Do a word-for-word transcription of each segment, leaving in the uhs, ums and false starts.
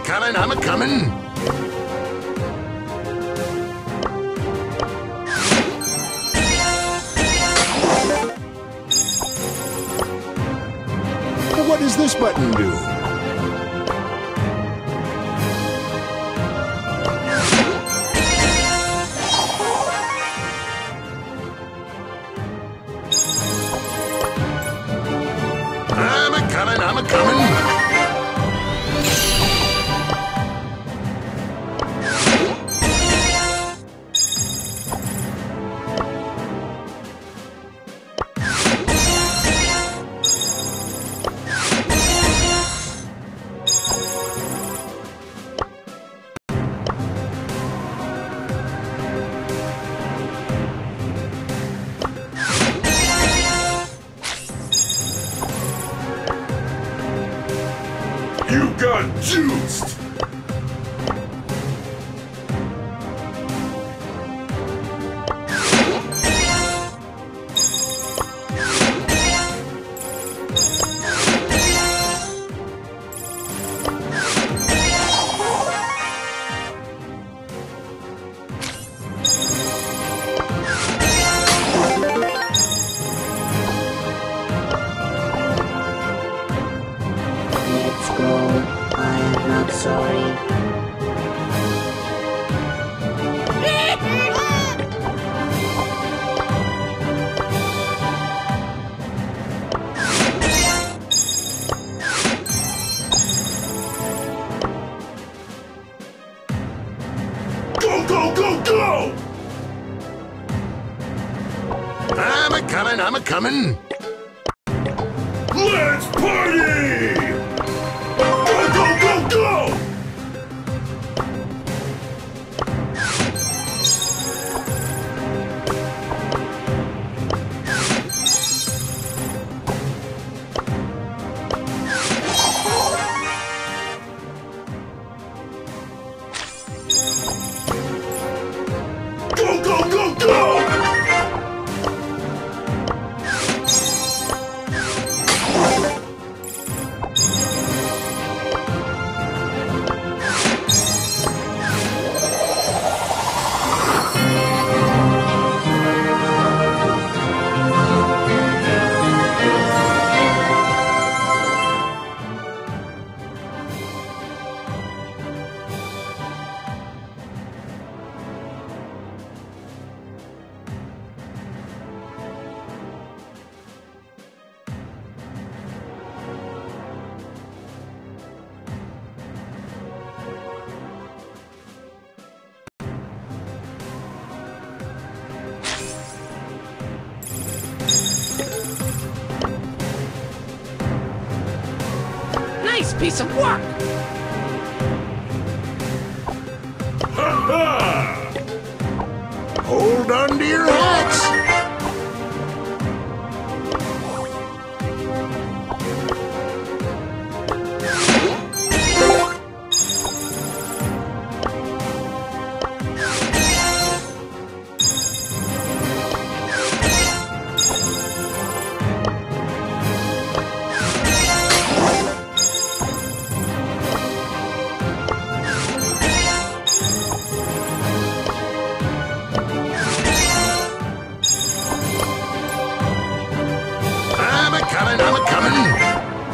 coming, I'm a coming. What does this button do? I'm a coming, I'm a coming. You got juiced! Let's go. I am not sorry. Go, go, go, go! I'm a coming, I'm a coming. Let's party! Go, go, go, go! Go, go, go, go! Nice piece of work! Ha ha! Hold on to your hats. I'm a coming, I'm a coming.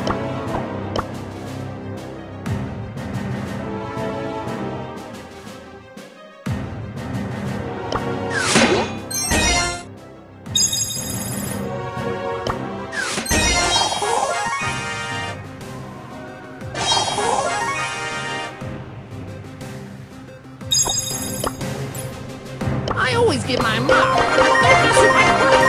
I always get my mark. Don't mess with my crew.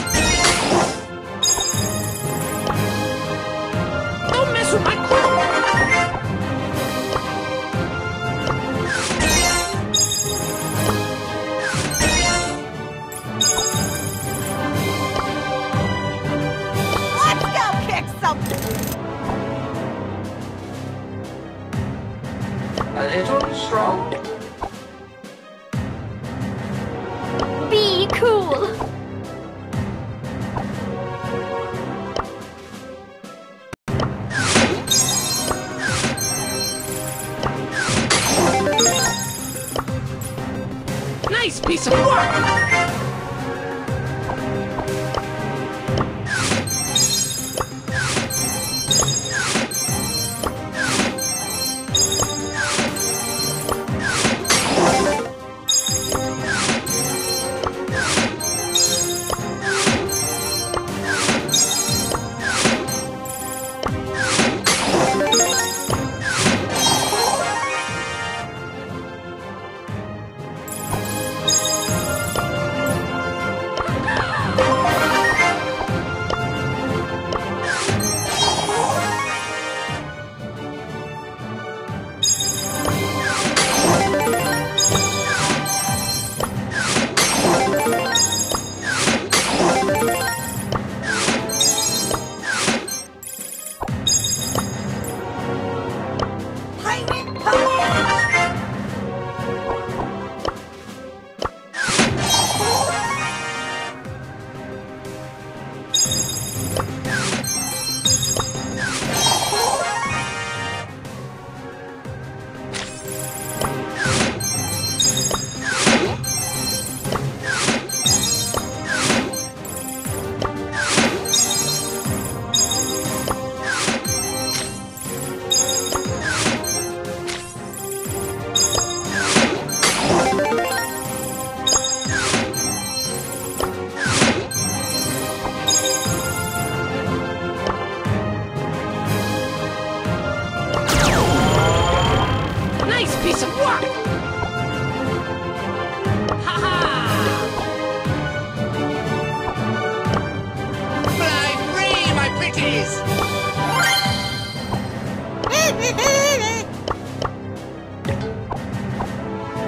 Don't mess with my crew. A little strong. Be cool. Nice piece of work!